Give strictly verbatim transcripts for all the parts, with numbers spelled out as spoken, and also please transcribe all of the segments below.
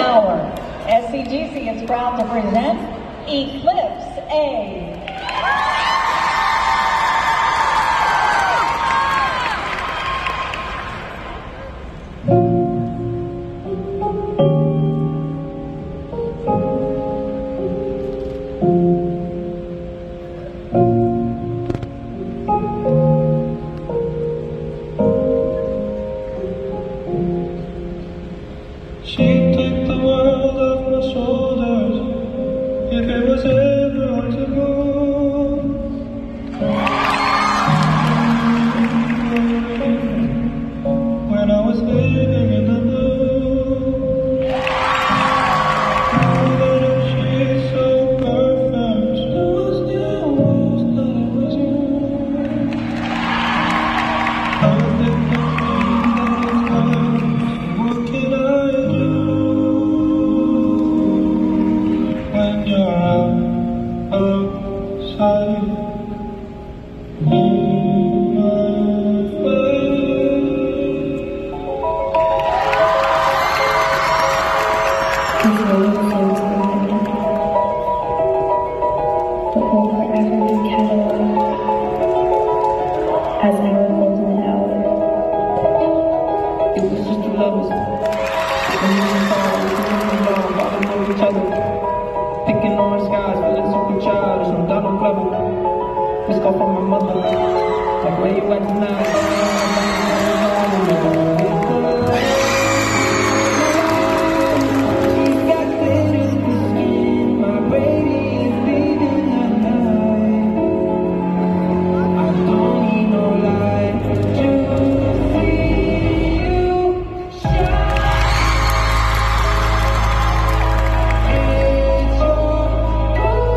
hour. S C G C is proud to present Eclipse A. She took the world off my shoulders, if it was ever to move. When I was living in the mood, oh, but she's so perfect, I still wish that it was you. I was thinking things that it's worth, what can I do? When you're out, outside, in my way. These words seem to be ended, but will forever be cataloged as our golden hour. It was just two lovers, and we were far, we were wrong, falling over each other, picking orange skies, feeling super childish, no doubt I'm clever. This call from my mother, like where you at tonight? She's got glitters in her skin, my radiance beating at night. I don't need no light to see you shine. It's your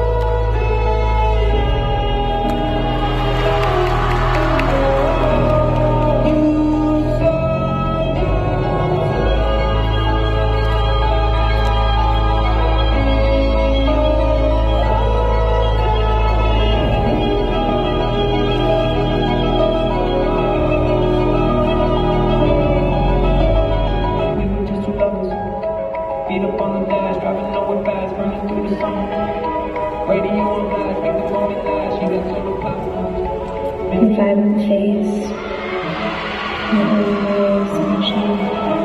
feet up on the dash, driving nowhere fast, burning through the summer. Radio on blast, make the moment last. She got solo platforms. In vibrant face, in the early ray of sunshine.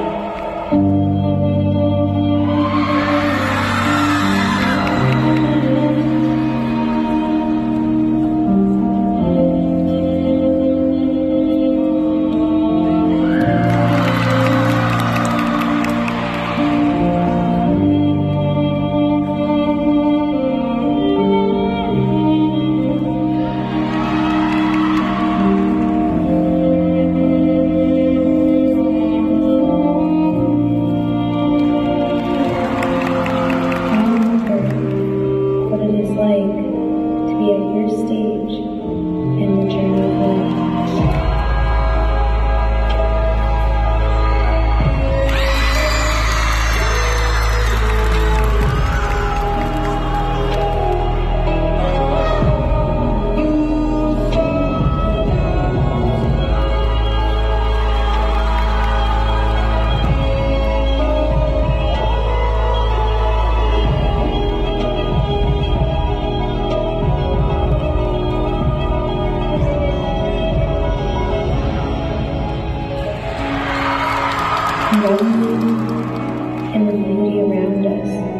And the beauty around us.